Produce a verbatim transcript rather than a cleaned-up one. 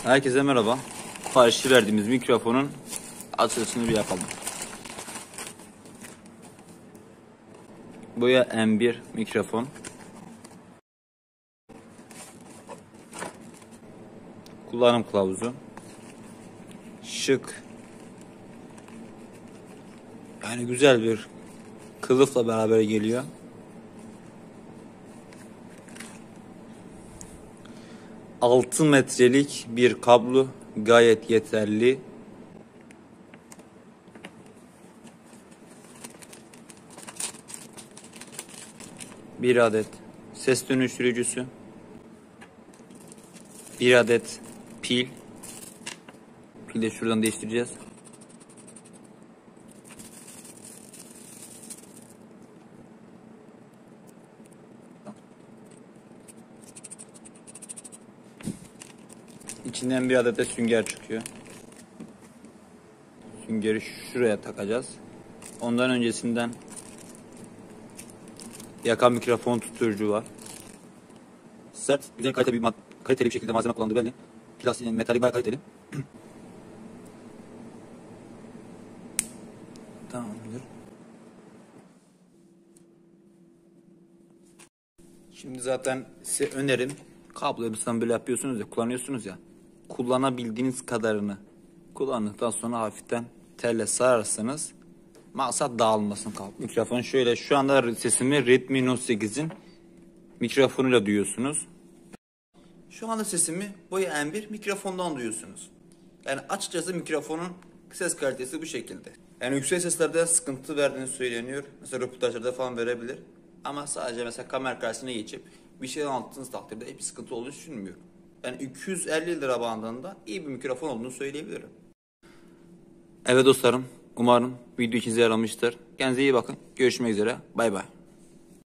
Herkese merhaba. Siparişi verdiğimiz mikrofonun açılışını bir yapalım. Boya M bir mikrofon. Kullanım kılavuzu. Şık. Yani güzel bir kılıfla beraber geliyor. altı metrelik bir kablo gayet yeterli. Bir adet ses dönüştürücüsü. Bir adet pil. Pili de şuradan değiştireceğiz. İçinden bir adet de sünger çıkıyor. Süngeri şuraya takacağız. Ondan öncesinden yaka mikrofon tutucu var. Sert, güzel kaliteli bir, kaliteli bir şekilde malzeme kullandığı belli. Plastiğin, metali bayağı kaliteli. Tamamdır. Şimdi zaten size önerim, kabloyu mesela böyle yapıyorsunuz ya, kullanıyorsunuz ya, kullanabildiğiniz kadarını kullandıktan sonra hafiften telle sararsanız maksat dağılmasın kablo. Mikrofon şöyle, şu anda sesimi Redmi Note sekizin mikrofonuyla duyuyorsunuz. Şu anda sesimi Boya M bir mikrofondan duyuyorsunuz. Yani açıkçası mikrofonun ses kalitesi bu şekilde. Yani yüksek seslerde sıkıntı verdiğini söyleniyor. Mesela röportajlarda falan verebilir. Ama sadece mesela kamera karşısına geçip bir şey anlattığınız takdirde hiçbir sıkıntı olduğunu düşünmüyorum. Yani iki yüz elli lira bandında iyi bir mikrofon olduğunu söyleyebilirim. Evet dostlarım, umarım video işinize yaramıştır. Kendinize iyi bakın. Görüşmek üzere. Bay bay.